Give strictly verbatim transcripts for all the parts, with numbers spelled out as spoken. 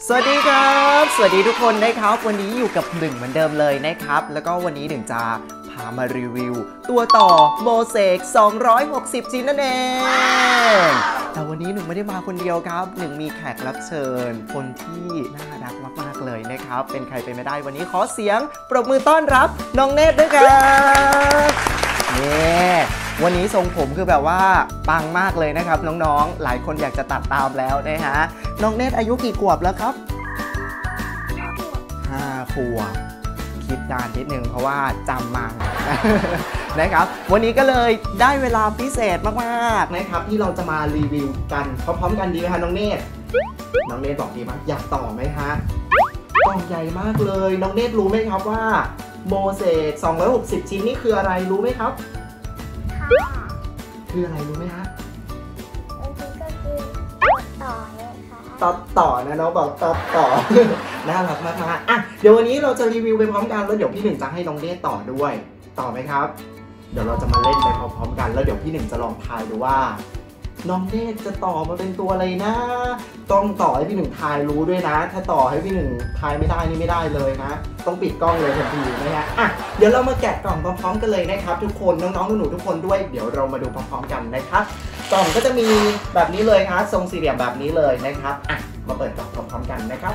สวัสดีครับสวัสดีทุกคนนะครับวันนี้อยู่กับหนึ่งเหมือนเดิมเลยนะครับแล้วก็วันนี้หนึ่งจะพามารีวิวตัวต่อโมเสกสองร้อยหกสิบชิ้นนั่นเองแต่วันนี้หนึ่งไม่ได้มาคนเดียวครับหนึ่งมีแขกรับเชิญคนที่น่ารักมากๆเลยนะครับเป็นใครไปไม่ได้วันนี้ขอเสียงปรบมือต้อนรับน้องเนตรด้วยครับนี่วันนี้ทรงผมคือแบบว่าปังมากเลยนะครับน้องๆหลายคนอยากจะตัดตามแล้วนะฮะน้องเนตรอายุกี่ขวบแล้วครับห้าขวบคิดนานนิดนึงเพราะว่าจำมานะครับวันนี้ก็เลยได้เวลาพิเศษมากๆนะครับที่เราจะมารีวิวกันพร้อมๆกันดีไหมคะน้องเนตรน้องเนตรบอกดีไหมอยากต่อไหมคะต่อใหญ่มากเลยน้องเนตรรู้ไหมครับว่าโมเสกสองร้อยหกสิบชิ้นนี่คืออะไรรู้ไหมครับคืออะไรรู้ไหมฮะก็คือต่อต่อเลยค่ะต่อต่อนะน้องบอกต่อต่อ น่ารักมากๆอ่ะเดี๋ยววันนี้เราจะรีวิวไปพร้อมกันแล้วเดี๋ยวพี่หนึ่งจะให้น้องเนตต่อด้วยต่อไหมครับเดี๋ยวเราจะมาเล่นไปพร้อมๆกันแล้วเดี๋ยวพี่หนึ่งจะลองทายดูว่าน้องเนตจะต่อมาเป็นตัวอะไรนะต้องต่อให้พี่หนึ่งทายรู้ด้วยนะถ้าต่อให้พี่หนึ่งทายไม่ได้นี่ไม่ได้เลยนะต้องปิดกล้องเลยทันทีนะฮะอ่ะเดี๋ยวเรามาแกะกล่องพร้อมๆกันเลยนะครับทุกคนน้องๆหนูๆทุกคนด้วยเดี๋ยวเรามาดูพร้อมๆกันนะครับกล่องก็จะมีแบบนี้เลยครับทรงสี่เหลี่ยมแบบนี้เลยนะครับอ่ะมาเปิดกล่องพร้อมๆกันนะครับ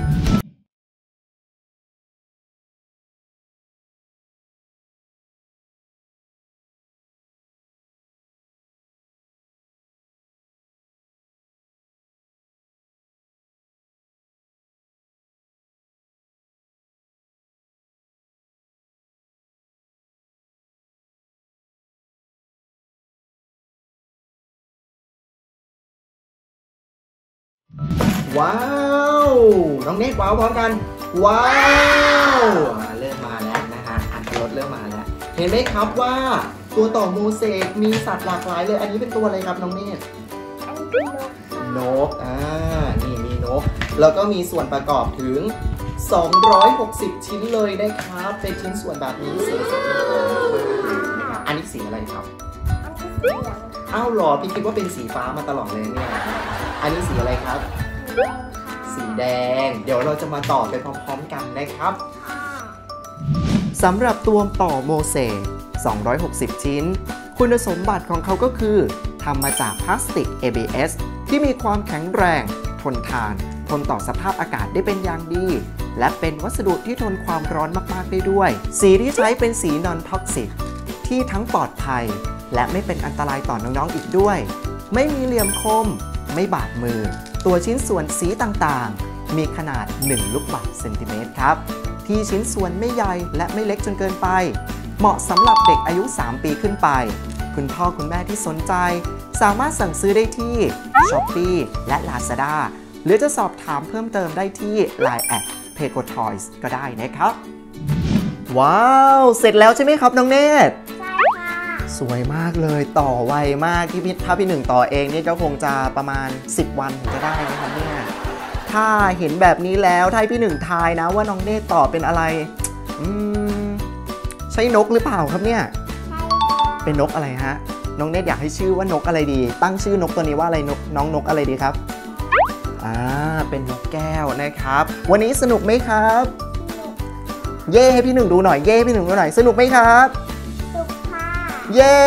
ว้าวน้องเนตว้าวพร้อมกันว้าวเริ่มมาแล้วนะฮะอัดรถเริ่มมาแล้วเห็นไหมครับว่าตัวต่อโมเสกมีสัตว์หลากหลายเลยอันนี้เป็นตัวอะไรครับน้องเนตอันนี้คือนกค่ะนกอ่านี่มีนกแล้วก็มีส่วนประกอบถึงสองร้อยหกสิบชิ้นเลยนะครับเป็นชิ้นส่วนแบบนี้สีสวยมากอันนี้สีอะไรครับอันนี้สีเหลืองอ้าวหรอพี่คิดว่าเป็นสีฟ้ามาตลอดเลยเนี่ยอันนี้สีอะไรครับสีแดงเดี๋ยวเราจะมาต่อไปพร้อมๆกันนะครับสำหรับตัวต่อโมเสกสองร้อยหกสิบชิ้นคุณสมบัติของเขาก็คือทำมาจากพลาสติก เอ บี เอส ที่มีความแข็งแรงทนทานทนต่อสภาพอากาศได้เป็นอย่างดีและเป็นวัสดุที่ทนความร้อนมากๆได้ด้วยสีที่ใช้เป็นสีนอนท็อกซิกที่ทั้งปลอดภัยและไม่เป็นอันตรายต่อน้องๆอีกด้วยไม่มีเหลี่ยมคมไม่บาดมือตัวชิ้นส่วนสีต่างๆมีขนาดหนึ่งลูกบาศก์เซนติเมตรครับที่ชิ้นส่วนไม่ใหญ่และไม่เล็กจนเกินไปเหมาะสำหรับเด็กอายุสามปีขึ้นไปคุณพ่อคุณแม่ที่สนใจสามารถสั่งซื้อได้ที่ Shopee และ Lazada หรือจะสอบถามเพิ่มเติมได้ที่ ไลน์ แอท เพโกทอยส์ ก็ได้นะครับว้าวเสร็จแล้วใช่ไหมครับน้องเนตรใช่ค่ะสวยมากเลยต่อไวมากที่พี่ถ้าพี่หนึ่งต่อเองนี่ก็คงจะประมาณสิบวันถึงจะได้นะครับเนี่ยถ้าเห็นแบบนี้แล้วถ้าพี่หนึ่งทายนะว่าน้องเนตรต่อเป็นอะไรอืมใช่นกหรือเปล่าครับเนี่ยใช่เป็นนกอะไรฮะน้องเนตรอยากให้ชื่อว่านกอะไรดีตั้งชื่อนกตัวนี้ว่าอะไรนกน้องนกอะไรดีครับอ่าเป็นนกแก้วนะครับวันนี้สนุกไหมครับเย่ให้พี่หนึ่งดูหน่อยเย่ให้พี่หนึ่งดูหน่อยสนุกไหมครับสนุกค่ะเย่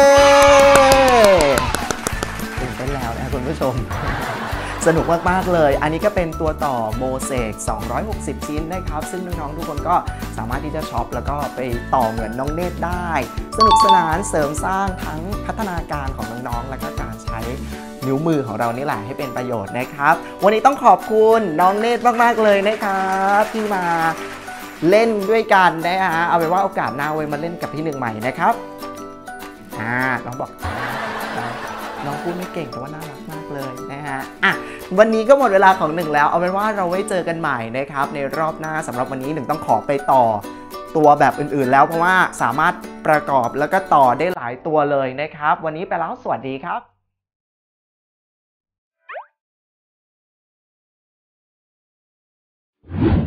ตื่นเต้นแล้วนะคุณผู้ชมสนุกมากๆเลยอันนี้ก็เป็นตัวต่อโมเสกสองร้อยหกสิบชิ้นนะครับซึ่งน้องๆทุกคนก็สามารถที่จะช็อปแล้วก็ไปต่อเหมือนน้องเนตรได้สนุกสนานเสริมสร้างทั้งพัฒนาการของน้องๆแล้วก็การใช้นิ้วมือของเรานี่แหละให้เป็นประโยชน์นะครับวันนี้ต้องขอบคุณน้องเนตรมากๆเลยนะครับที่มาเล่นด้วยกันนะฮะเอาไว้ว่าโอกาสหน้าไว้มาเล่นกับพี่หนึ่งใหม่นะครับอ่าน้องบอกน้องพูดไม่เก่งแต่ว่าน่ารักมากเลยนะฮะอ่ะวันนี้ก็หมดเวลาของหนึ่งแล้วเอาเป็นว่าเราไว้เจอกันใหม่นะครับในรอบหน้าสำหรับวันนี้หนึ่งต้องขอไปต่อตัวแบบอื่นๆแล้วเพราะว่าสามารถประกอบแล้วก็ต่อได้หลายตัวเลยนะครับวันนี้ไปแล้วสวัสดีครับ